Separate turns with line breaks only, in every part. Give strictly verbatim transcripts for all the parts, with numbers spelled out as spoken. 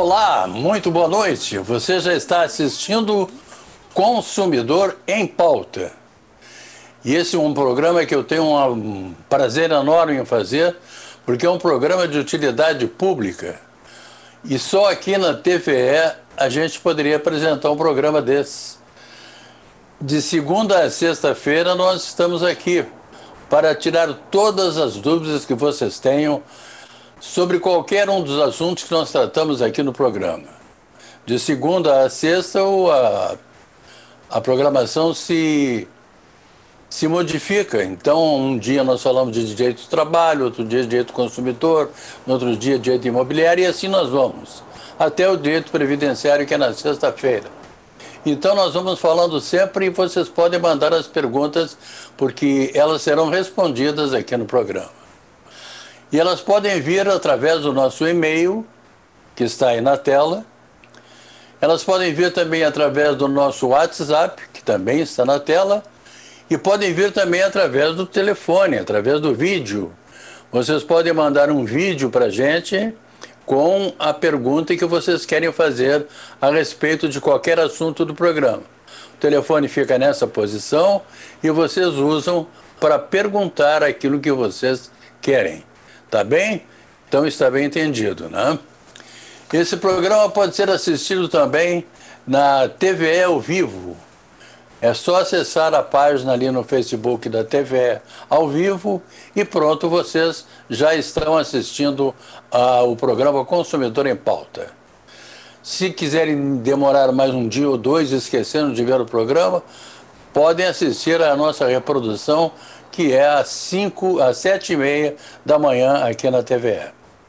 Olá, muito boa noite. Você já está assistindo Consumidor em Pauta. E esse é um programa que eu tenho um prazer enorme em fazer, porque é um programa de utilidade pública. E só aqui na T V E a gente poderia apresentar um programa desse. De segunda a sexta-feira nós estamos aqui para tirar todas as dúvidas que vocês tenham sobre qualquer um dos assuntos que nós tratamos aqui no programa. De segunda a sexta, a, a programação se, se modifica. Então, um dia nós falamos de direito do trabalho, outro dia de direito do consumidor, no outro dia direito imobiliário, e assim nós vamos. Até o direito previdenciário, que é na sexta-feira. Então, nós vamos falando sempre e vocês podem mandar as perguntas, porque elas serão respondidas aqui no programa. E elas podem vir através do nosso e-mail, que está aí na tela. Elas podem vir também através do nosso WhatsApp, que também está na tela. E podem vir também através do telefone, através do vídeo. Vocês podem mandar um vídeo para a gente com a pergunta que vocês querem fazer a respeito de qualquer assunto do programa. O telefone fica nessa posição e vocês usam para perguntar aquilo que vocês querem. Tá bem? Então está bem entendido, né? Esse programa pode ser assistido também na T V E ao vivo. É só acessar a página ali no Facebook da T V E ao vivo e pronto, vocês já estão assistindo ao programa Consumidor em Pauta. Se quiserem demorar mais um dia ou dois esquecendo de ver o programa, podem assistir à nossa reprodução, que é às cinco, às sete e meia da manhã aqui na T V E.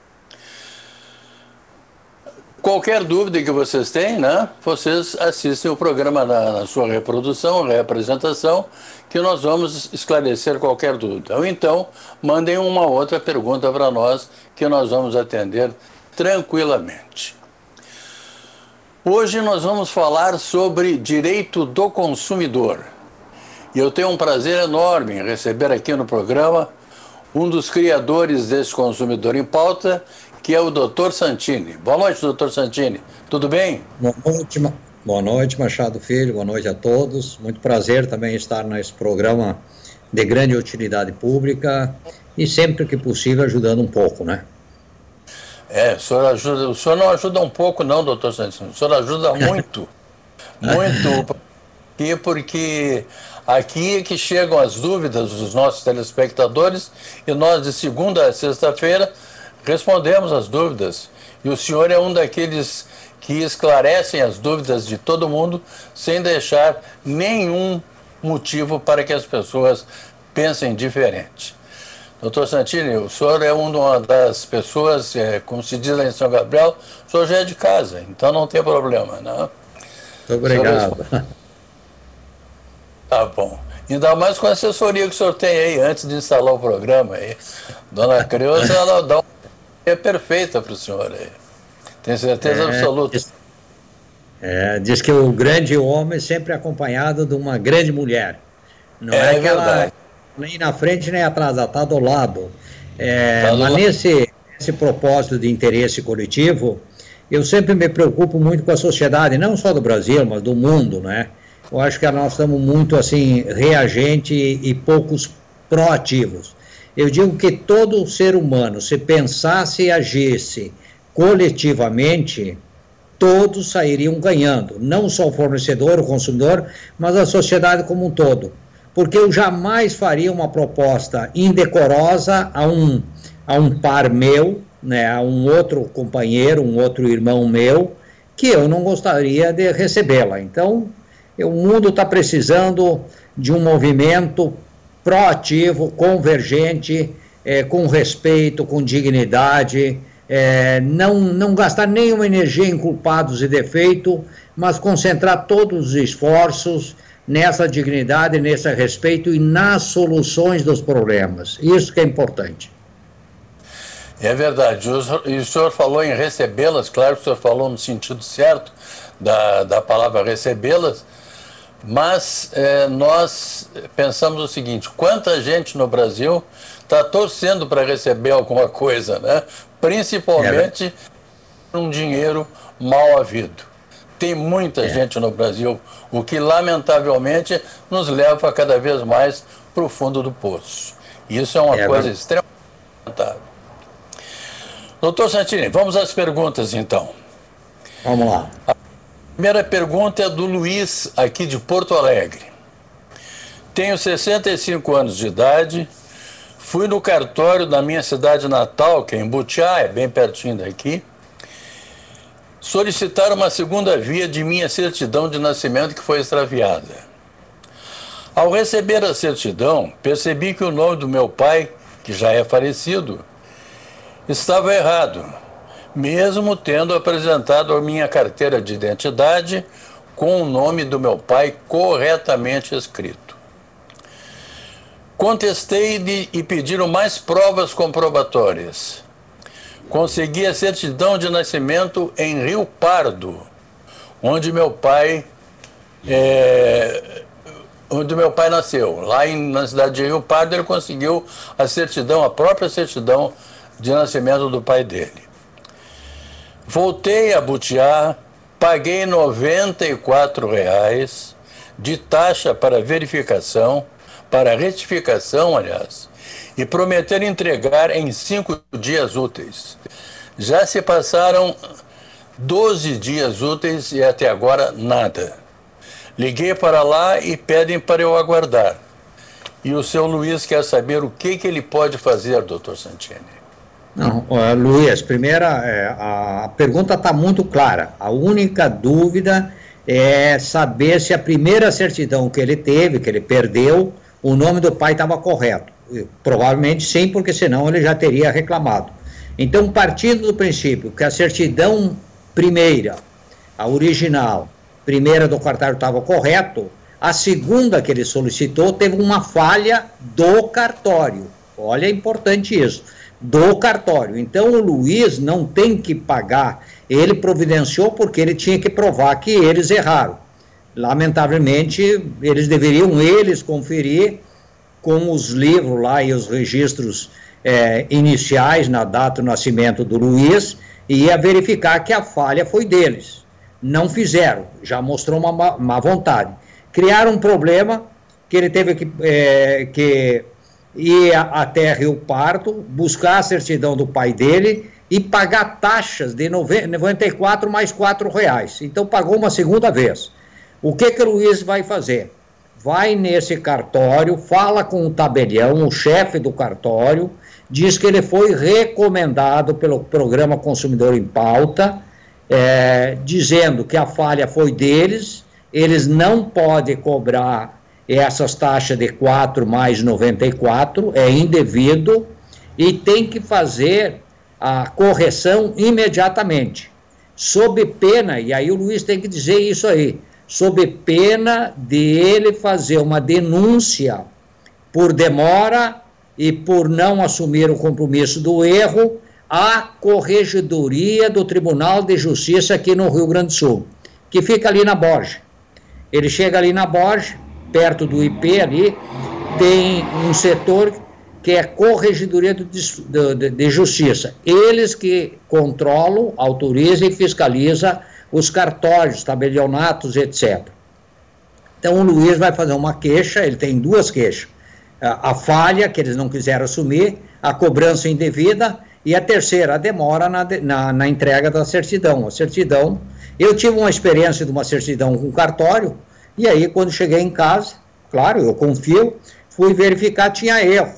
Qualquer dúvida que vocês têm, né? Vocês assistem o programa na, na sua reprodução, reapresentação, que nós vamos esclarecer qualquer dúvida. Ou então, mandem uma outra pergunta para nós, que nós vamos atender tranquilamente. Hoje nós vamos falar sobre direito do consumidor. E eu tenho um prazer enorme em receber aqui no programa um dos criadores desse Consumidor em Pauta, que é o doutor Santini. Boa noite, doutor Santini. Tudo bem?
Boa noite, boa noite, Machado Filho. Boa noite a todos. Muito prazer também estar nesse programa de grande utilidade pública e sempre que possível ajudando um pouco, né?
É, o senhor, ajuda, o senhor não ajuda um pouco não, doutor Santini. O senhor ajuda muito, muito, porque aqui é que chegam as dúvidas dos nossos telespectadores e nós, de segunda a sexta-feira, respondemos as dúvidas. E o senhor é um daqueles que esclarecem as dúvidas de todo mundo sem deixar nenhum motivo para que as pessoas pensem diferente. Doutor Santini, o senhor é uma das pessoas, é, como se diz lá em São Gabriel, o senhor já é de casa, então não tem problema, não?
Muito obrigado.
Tá bom. Ainda mais com a assessoria que o senhor tem aí, antes de instalar o programa aí. Dona Creuza, ela dá uma ideia perfeita para o senhor aí. Tenho certeza
é,
absoluta.
Diz, é, diz que o grande homem é sempre acompanhado de uma grande mulher. Não é, é aquela nem na frente nem atrás, ela está do lado. É, tá do mas lado. Nesse, nesse propósito de interesse coletivo, eu sempre me preocupo muito com a sociedade, não só do Brasil, mas do mundo, né? Eu acho que nós estamos muito, assim, reagentes e poucos proativos. Eu digo que todo ser humano, se pensasse e agisse coletivamente, todos sairiam ganhando. Não só o fornecedor, o consumidor, mas a sociedade como um todo. Porque eu jamais faria uma proposta indecorosa a um, a um par meu, né, a um outro companheiro, um outro irmão meu, que eu não gostaria de recebê-la. Então, o mundo está precisando de um movimento proativo, convergente, é, com respeito, com dignidade, é, não, não gastar nenhuma energia em culpados e defeitos, mas concentrar todos os esforços nessa dignidade, nesse respeito e nas soluções dos problemas. Isso que é importante.
É verdade. E o senhor falou em recebê-las, claro que o senhor falou no sentido certo da, da palavra recebê-las, mas é, nós pensamos o seguinte: quanta gente no Brasil está torcendo para receber alguma coisa, né? Principalmente é. um dinheiro mal havido. Tem muita é. gente no Brasil, o que lamentavelmente nos leva cada vez mais para o fundo do poço. Isso é uma é, coisa mas... extremamente lamentável. Doutor Santini, vamos às perguntas então.
Vamos lá.
A primeira pergunta é do Luiz, aqui de Porto Alegre. Tenho sessenta e cinco anos de idade, fui no cartório da minha cidade natal, que é em Butiá, é bem pertinho daqui, solicitar uma segunda via de minha certidão de nascimento que foi extraviada. Ao receber a certidão, percebi que o nome do meu pai, que já é falecido, estava errado, mesmo tendo apresentado a minha carteira de identidade com o nome do meu pai corretamente escrito. Contestei e pediram mais provas comprobatórias. Consegui a certidão de nascimento em Rio Pardo, onde meu pai, é, onde meu pai nasceu. Lá em, na cidade de Rio Pardo ele conseguiu a certidão, a própria certidão de nascimento do pai dele. Voltei a Butiá, paguei noventa e quatro reais de taxa para verificação, para retificação, aliás, e prometer entregar em cinco dias úteis. Já se passaram doze dias úteis e até agora nada. Liguei para lá e pedem para eu aguardar. E o seu Luiz quer saber o que, que ele pode fazer, doutor Santini.
Não, uh, Luiz, primeira, é, a pergunta está muito clara. A única dúvida é saber se a primeira certidão que ele teve, que ele perdeu, o nome do pai estava correto. Provavelmente sim, porque senão ele já teria reclamado. Então, partindo do princípio que a certidão primeira, a original, primeira do cartório estava correto, a segunda que ele solicitou teve uma falha do cartório. Olha, é importante isso. Do cartório. Então o Luiz não tem que pagar, ele providenciou porque ele tinha que provar que eles erraram. Lamentavelmente, eles deveriam, eles, conferir com os livros lá e os registros é, iniciais na data do nascimento do Luiz e ia verificar que a falha foi deles. Não fizeram, já mostrou uma má vontade. Criaram um problema que ele teve que... É, que ir até Rio Pardo, buscar a certidão do pai dele e pagar taxas de noventa e quatro mais quatro reais. Então pagou uma segunda vez. O que que o Luiz vai fazer? Vai nesse cartório, fala com o tabelião, o chefe do cartório, diz que ele foi recomendado pelo Programa Consumidor em Pauta, é, dizendo que a falha foi deles, eles não podem cobrar essas taxas de quatro mais noventa e quatro, é indevido, e tem que fazer a correção imediatamente, sob pena, e aí o Luiz tem que dizer isso aí, sob pena de ele fazer uma denúncia por demora e por não assumir o compromisso do erro à Corregedoria do Tribunal de Justiça aqui no Rio Grande do Sul, que fica ali na Borja. Ele chega ali na Borja, perto do I P ali, tem um setor que é Corregedoria de, de, de Justiça. Eles que controlam, autorizam e fiscalizam os cartórios, tabelionatos, etcétera. Então o Luiz vai fazer uma queixa, ele tem duas queixas. A, a falha, que eles não quiseram assumir, a cobrança indevida, e a terceira, a demora na, na, na entrega da certidão. A certidão, eu tive uma experiência de uma certidão com cartório, e aí, quando cheguei em casa, claro, eu confio, fui verificar, tinha erro.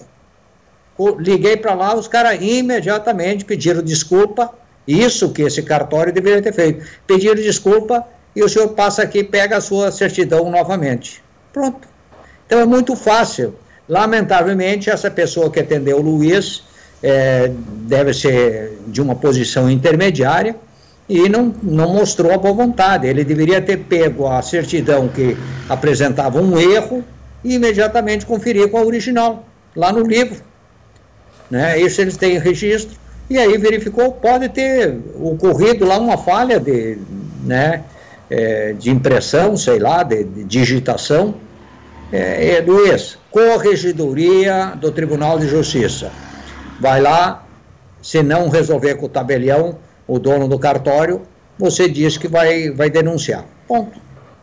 Liguei para lá, os caras imediatamente pediram desculpa, isso que esse cartório deveria ter feito. Pediram desculpa e o senhor passa aqui e pega a sua certidão novamente. Pronto. Então é muito fácil. Lamentavelmente, essa pessoa que atendeu o Luiz é, deve ser de uma posição intermediária, e não, não mostrou a boa vontade. Ele deveria ter pego a certidão que apresentava um erro e imediatamente conferir com a original, lá no livro. Né? Isso eles têm registro, e aí verificou, pode ter ocorrido lá uma falha de, né, é, de impressão, sei lá, de, de digitação. É, é, Luiz, Corregedoria do Tribunal de Justiça. Vai lá, se não resolver com o tabelião, o dono do cartório, você diz que vai, vai denunciar. Ponto.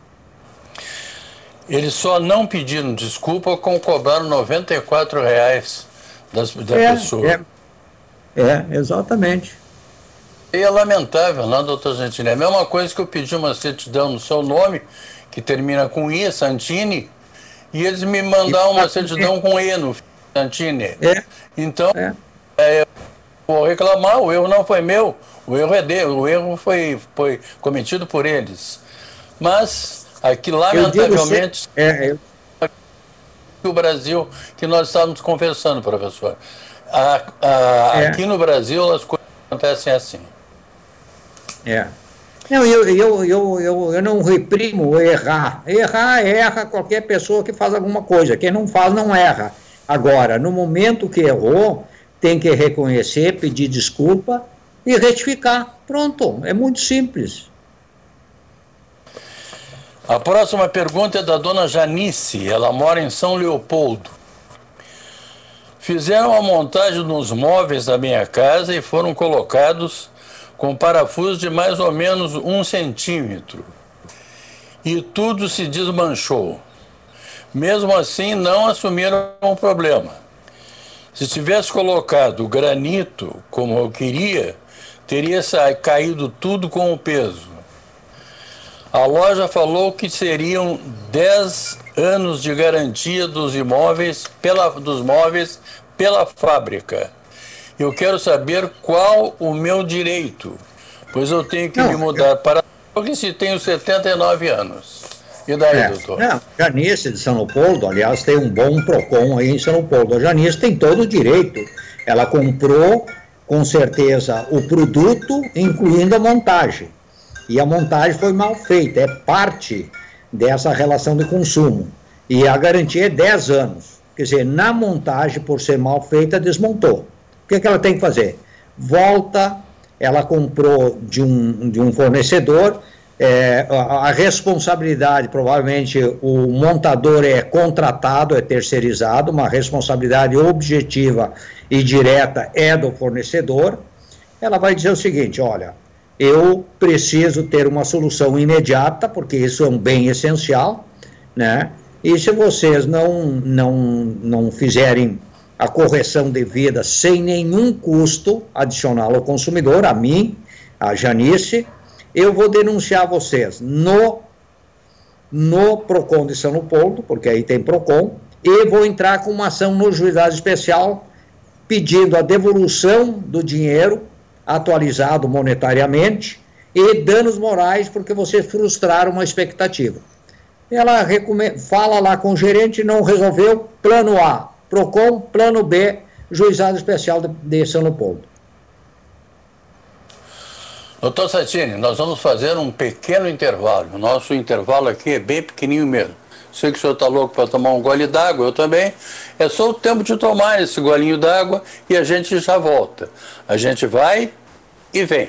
Eles só não pediram desculpa com cobraram noventa e quatro reais das, da
é,
pessoa.
É, é, exatamente.
E é lamentável, não, doutor Santini? É a mesma coisa que eu pedi uma certidão no seu nome, que termina com I, Santini, e eles me mandaram uma certidão com E no Santini.
É.
Então,
é.
É, eu vou reclamar, o erro não foi meu, o erro é dele, o erro foi, foi cometido por eles. Mas, aqui, lamentavelmente,
eu digo, é, eu...
o Brasil, que nós estávamos conversando, professor, a, a,
é.
aqui no Brasil as coisas acontecem assim.
É. Não, eu, eu, eu, eu, eu não reprimo errar. Errar, erra qualquer pessoa que faz alguma coisa. Quem não faz, não erra. Agora, no momento que errou, tem que reconhecer, pedir desculpa e retificar. Pronto, é muito simples.
A próxima pergunta é da dona Janice, ela mora em São Leopoldo. Fizeram a montagem nos móveis da minha casa e foram colocados com parafusos de mais ou menos um centímetro. E tudo se desmanchou. Mesmo assim, não assumiram o problema. Se tivesse colocado granito, como eu queria, teria caído tudo com o peso. A loja falou que seriam dez anos de garantia dos imóveis, pela, dos móveis pela fábrica. Eu quero saber qual o meu direito, pois eu tenho que não, me mudar eu... para... Porque se tenho setenta e nove anos. E daí, é, doutor?
Não, Janice de São Leopoldo, aliás, tem um bom PROCON aí em São Leopoldo. A Janice tem todo o direito. Ela comprou, com certeza, o produto, incluindo a montagem. E a montagem foi mal feita, é parte dessa relação de consumo. E a garantia é dez anos. Quer dizer, na montagem, por ser mal feita, desmontou. O que, que ela tem que fazer? Volta, ela comprou de um, de um fornecedor, é, a, a responsabilidade, provavelmente o montador é contratado, é terceirizado, uma responsabilidade objetiva e direta é do fornecedor. Ela vai dizer o seguinte, olha, eu preciso ter uma solução imediata, porque isso é um bem essencial, né? E se vocês não, não, não fizerem a correção devida sem nenhum custo adicional ao consumidor, a mim, a Janice, eu vou denunciar vocês no, no PROCON de São Leopoldo, porque aí tem PROCON, e vou entrar com uma ação no juizado especial pedindo a devolução do dinheiro atualizado monetariamente e danos morais porque vocês frustraram uma expectativa. Ela fala lá com o gerente, não resolveu, plano A, PROCON, plano B, juizado especial de São Leopoldo.
Doutor Santini, nós vamos fazer um pequeno intervalo. O nosso intervalo aqui é bem pequenininho mesmo. Sei que o senhor está louco para tomar um gole d'água, eu também. É só o tempo de tomar esse golinho d'água e a gente já volta. A gente vai e vem.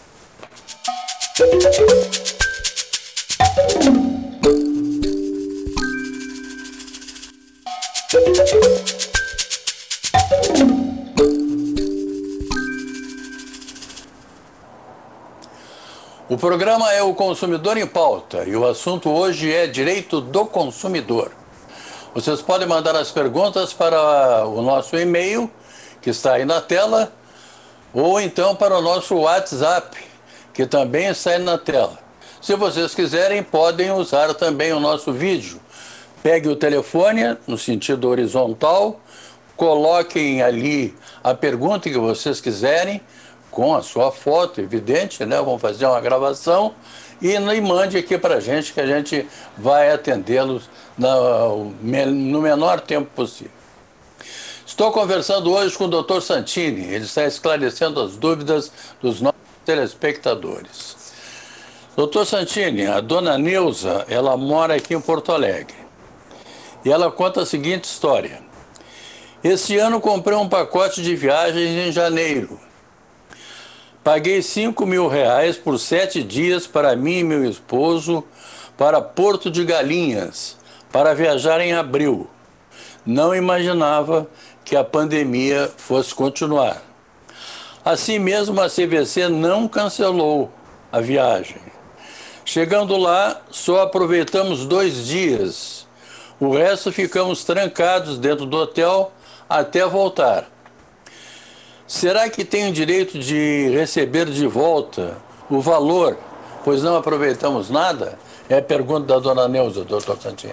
O programa é o Consumidor em Pauta e o assunto hoje é direito do consumidor. Vocês podem mandar as perguntas para o nosso e-mail, que está aí na tela, ou então para o nosso WhatsApp, que também está aí na tela. Se vocês quiserem, podem usar também o nosso vídeo. Pegue o telefone no sentido horizontal, coloquem ali a pergunta que vocês quiserem, com a sua foto, evidente, né? Vamos fazer uma gravação e, e mande aqui para a gente, que a gente vai atendê-los no, no menor tempo possível. Estou conversando hoje com o doutor Santini, ele está esclarecendo as dúvidas dos nossos telespectadores. doutor Santini, a dona Neuza, ela mora aqui em Porto Alegre e ela conta a seguinte história. Este ano comprei um pacote de viagens em janeiro. Paguei cinco mil reais por sete dias para mim e meu esposo para Porto de Galinhas, para viajar em abril. Não imaginava que a pandemia fosse continuar. Assim mesmo, a C V C não cancelou a viagem. Chegando lá, só aproveitamos dois dias. O resto ficamos trancados dentro do hotel até voltar. Será que tenho direito de receber de volta o valor, pois não aproveitamos nada? É a pergunta da dona Neuza, doutor Santini.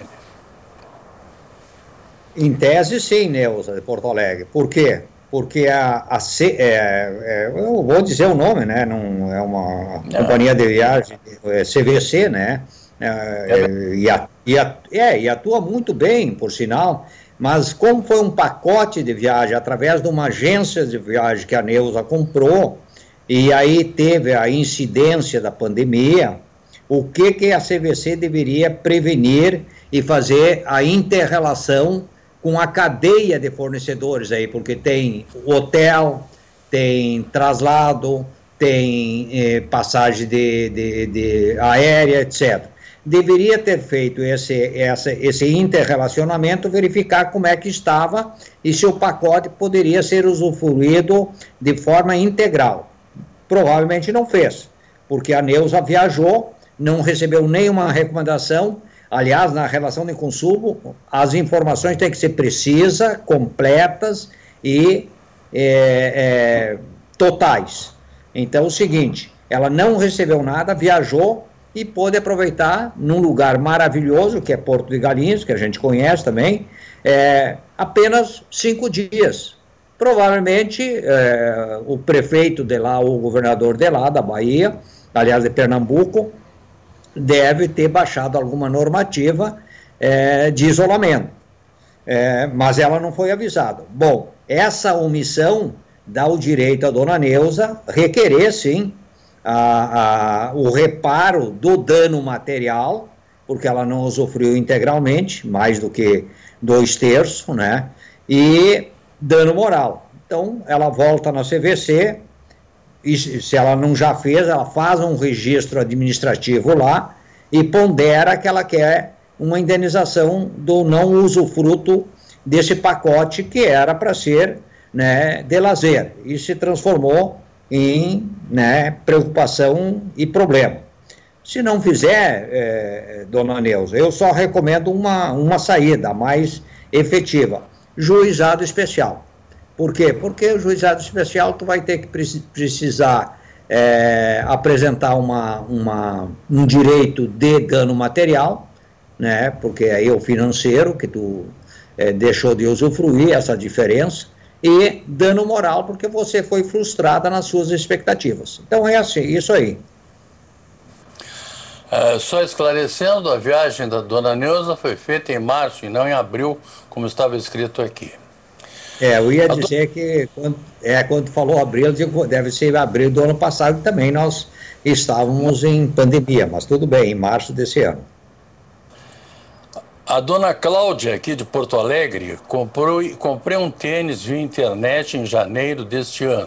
Em tese, sim, Neuza, de Porto Alegre. Por quê? Porque a, a C, é, é, eu vou dizer o nome, né? Não é uma não. companhia de viagem, é C V C, né? É, é, e, a, e, a, é, e atua muito bem, por sinal, mas como foi um pacote de viagem através de uma agência de viagem que a Neuza comprou, e aí teve a incidência da pandemia, o que, que a C V C deveria prevenir e fazer a inter-relação com a cadeia de fornecedores aí, porque tem hotel, tem traslado, tem eh, passagem de, de, de aérea, etcétera. Deveria ter feito esse, essa, esse interrelacionamento, verificar como é que estava e se o pacote poderia ser usufruído de forma integral. Provavelmente não fez, porque a Neuza viajou, não recebeu nenhuma recomendação. Aliás, na relação de consumo, as informações têm que ser precisas, completas e é, é, totais. Então, é o seguinte, ela não recebeu nada, viajou e pôde aproveitar num lugar maravilhoso, que é Porto de Galinhos, que a gente conhece também, é, apenas cinco dias. Provavelmente, é, o prefeito de lá, o governador de lá, da Bahia, aliás, de Pernambuco, deve ter baixado alguma normativa é, de isolamento, é, mas ela não foi avisada. Bom, essa omissão dá o direito à dona Neuza requerer, sim, a, a, o reparo do dano material, porque ela não usufruiu integralmente, mais do que dois terços, né, e dano moral. Então, ela volta na C V C, e se ela não já fez, ela faz um registro administrativo lá e pondera que ela quer uma indenização do não usufruto desse pacote que era para ser, né, de lazer, e se transformou em, né, preocupação e problema. Se não fizer, é, dona Neuza, eu só recomendo uma, uma saída mais efetiva, juizado especial. Por quê? Porque o juizado especial tu vai ter que precisar é, apresentar uma, uma, um direito de dano material, né? Porque aí é o financeiro que tu é, deixou de usufruir, essa diferença, e dano moral porque você foi frustrada nas suas expectativas. Então é assim, isso aí.
É, só esclarecendo, a viagem da dona Neuza foi feita em março e não em abril, como estava escrito aqui.
É, eu ia dizer que, quando, é, quando falou abril, deve ser abril do ano passado também, nós estávamos em pandemia, mas tudo bem, em março desse ano.
A dona Cláudia, aqui de Porto Alegre, comprou, comprei um tênis via internet em janeiro deste ano.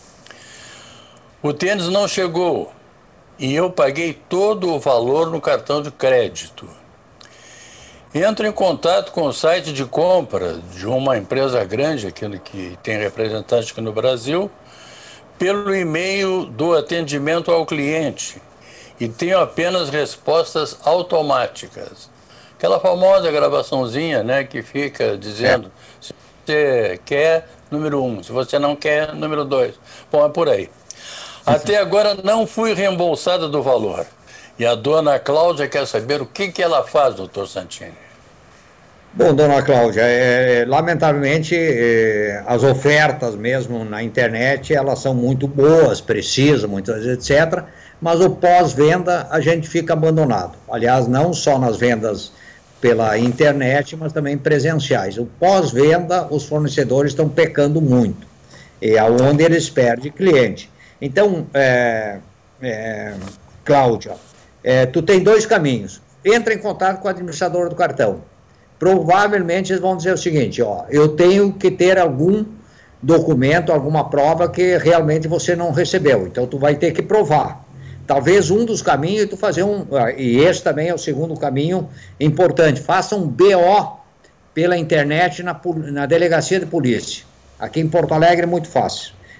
O tênis não chegou e eu paguei todo o valor no cartão de crédito. Entro em contato com o site de compra de uma empresa grande, aquilo que tem representante aqui no Brasil, pelo e-mail do atendimento ao cliente e tenho apenas respostas automáticas. Aquela famosa gravaçãozinha, né, que fica dizendo é. se você quer, número um, se você não quer, número dois. Bom, é por aí. Até agora não fui reembolsada do valor. E a dona Cláudia quer saber o que, que ela faz, doutor Santini.
Bom, dona Cláudia, é, lamentavelmente é, as ofertas mesmo na internet, elas são muito boas, precisas, muitas vezes, etcétera, mas o pós-venda a gente fica abandonado. Aliás, não só nas vendas pela internet, mas também presenciais. O pós-venda, os fornecedores estão pecando muito, é onde eles perdem cliente. Então, é, é, Cláudia, É, tu tem dois caminhos. Entra em contato com o administrador do cartão. Provavelmente eles vão dizer o seguinte, ó, eu tenho que ter algum documento, alguma prova que realmente você não recebeu. Então tu vai ter que provar. Talvez um dos caminhos é tu fazer um, e esse também é o segundo caminho importante, faça um B O pela internet na, na delegacia de polícia. Aqui em Porto Alegre é muito fácil.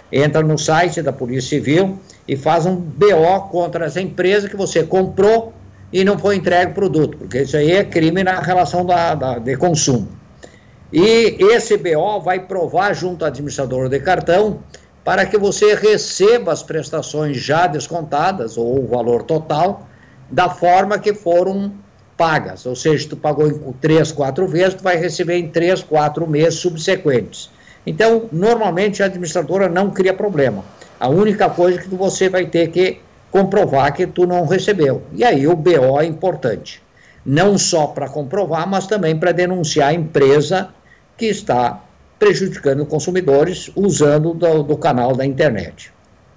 entra no site da Polícia Civil e faz um B O contra essa empresa que você comprou e não foi entregue o produto, porque isso aí é crime na relação da, da, de consumo. E esse B O vai provar junto ao administrador de cartão para que você receba as prestações já descontadas, ou o valor total, da forma que foram pagas. Ou seja, tu pagou em três, quatro vezes, tu vai receber em três, quatro meses subsequentes. Então, normalmente a administradora não cria problema. A única coisa é que você vai ter que comprovar que tu não recebeu. E aí o B O é importante. Não só para comprovar, mas também para denunciar a empresa que está prejudicando consumidores usando do, do canal da internet.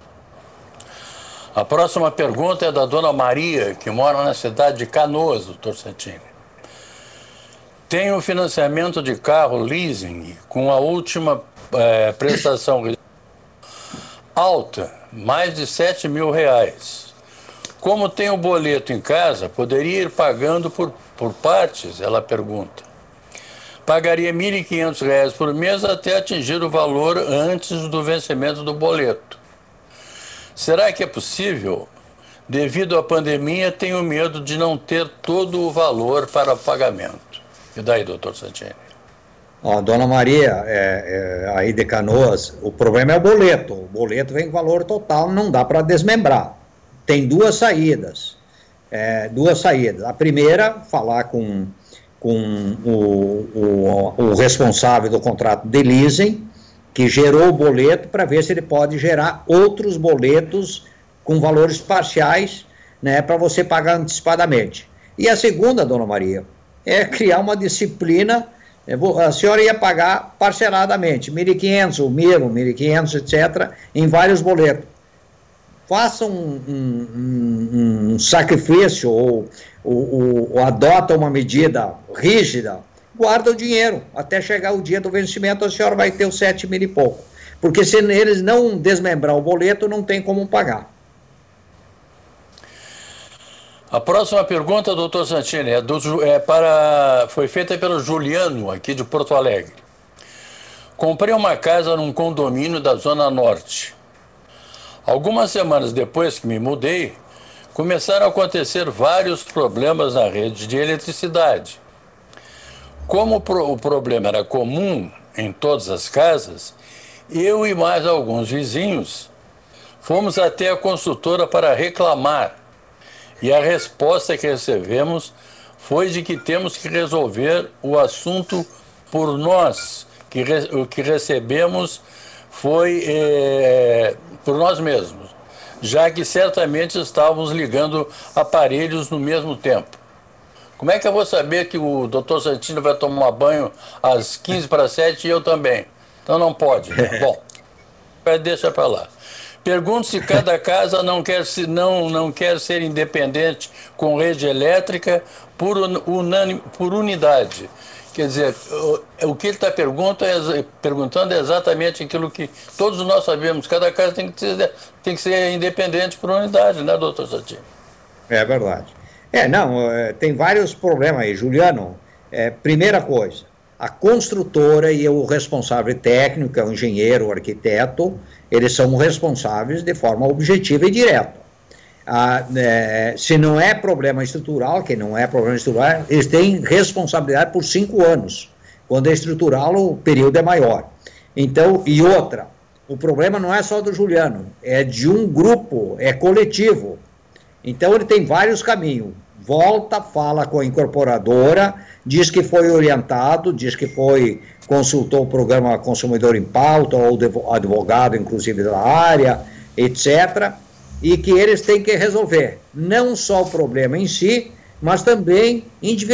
A próxima pergunta é da dona Maria, que mora na cidade de Canoas, doutor Santini. Tenho financiamento de carro leasing com a última é, prestação alta, mais de sete mil reais. Como tenho boleto em casa, poderia ir pagando por, por partes? Ela pergunta. Pagaria mil e quinhentos reais por mês até atingir o valor antes do vencimento do boleto. Será que é possível? Devido à pandemia, tenho medo de não ter todo o valor para pagamento. E daí, doutor Santini?
Ó, dona Maria, é, é, aí de Canoas, o problema é o boleto. O boleto vem com valor total, não dá para desmembrar. Tem duas saídas. É, duas saídas. A primeira, falar com... com o, o, o responsável do contrato de leasing, que gerou o boleto, para ver se ele pode gerar outros boletos com valores parciais, né, para você pagar antecipadamente. E a segunda, dona Maria, é criar uma disciplina, a senhora ia pagar parceladamente, mil e quinhentos, mil, mil e quinhentos, etcétera, em vários boletos. Faça um, um, um, um sacrifício ou, ou, ou adota uma medida rígida, guarda o dinheiro, até chegar o dia do vencimento a senhora vai ter os sete mil e pouco, porque se eles não desmembrar o boleto, não tem como pagar.
A próxima pergunta, doutor Santini, é, do, é para, foi feita pelo Juliano, aqui de Porto Alegre. Comprei uma casa num condomínio da Zona Norte. Algumas semanas depois que me mudei, começaram a acontecer vários problemas na rede de eletricidade. Como o problema era comum em todas as casas, eu e mais alguns vizinhos fomos até a consultora para reclamar. E a resposta que recebemos foi de que temos que resolver o assunto por nós, que re, o que recebemos foi é, por nós mesmos, já que certamente estávamos ligando aparelhos no mesmo tempo. Como é que eu vou saber que o doutor Santini vai tomar banho às quinze para sete e eu também? Então não pode. Né? Bom, deixa para lá. Pergunto se cada casa não quer, se, não, não quer ser independente com rede elétrica por, unânime, por unidade. Quer dizer, o, o que ele está é, perguntando é exatamente aquilo que todos nós sabemos. Cada casa tem que ser, tem que ser independente por unidade, né, doutor Santini?
É verdade. É, não, tem vários problemas aí, Juliano. É, primeira coisa, a construtora e o responsável técnico, o engenheiro, o arquiteto, eles são responsáveis de forma objetiva e direta. Ah, é, se não é problema estrutural, que não é problema estrutural, eles têm responsabilidade por cinco anos. Quando é estrutural, o período é maior. Então, e outra, o problema não é só do Juliano, é de um grupo, é coletivo. Então, ele tem vários caminhos. Volta, fala com a incorporadora, diz que foi orientado, diz que foi, consultou o programa Consumidor em Pauta, ou advogado, inclusive, da área, etcétera, e que eles têm que resolver não só o problema em si, mas também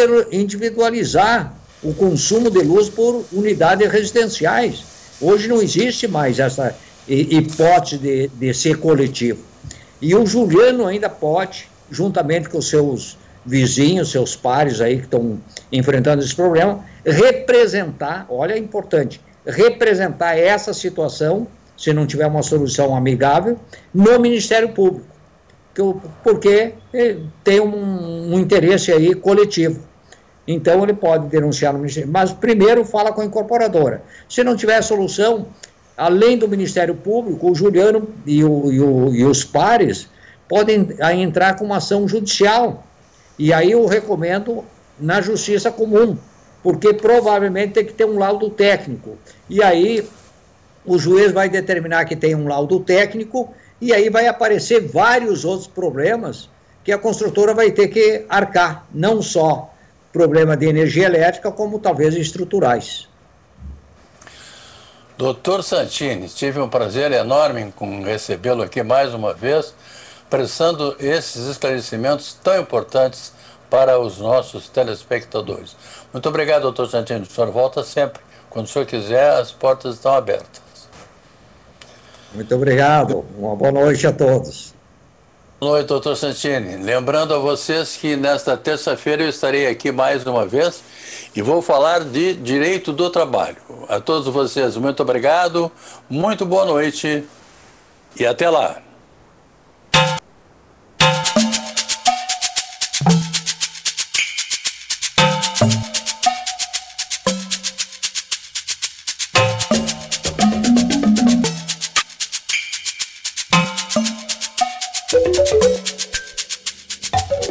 individualizar o consumo de luz por unidades residenciais. Hoje não existe mais essa hipótese de, de ser coletivo. E o Juliano ainda pode, juntamente com seus vizinhos, seus pares aí que estão enfrentando esse problema, representar, olha, é importante, representar essa situação, se não tiver uma solução amigável, no Ministério Público, porque tem um, um interesse aí coletivo. Então, ele pode denunciar no Ministério, mas primeiro fala com a incorporadora. Se não tiver solução, além do Ministério Público, o Juliano e, o, e, o, e os pares podem entrar com uma ação judicial. E aí eu recomendo na justiça comum, porque provavelmente tem que ter um laudo técnico. E aí o juiz vai determinar que tem um laudo técnico e aí vai aparecer vários outros problemas que a construtora vai ter que arcar, não só problema de energia elétrica, como talvez estruturais.
Doutor Santini, tive um prazer enorme em recebê-lo aqui mais uma vez, prestando esses esclarecimentos tão importantes para os nossos telespectadores. Muito obrigado, doutor Santini. O senhor volta sempre. Quando o senhor quiser, as portas estão abertas.
Muito obrigado. Uma boa noite a todos.
Boa noite, doutor Santini. Lembrando a vocês que nesta terça-feira eu estarei aqui mais uma vez e vou falar de direito do trabalho. A todos vocês, muito obrigado, muito boa noite e até lá.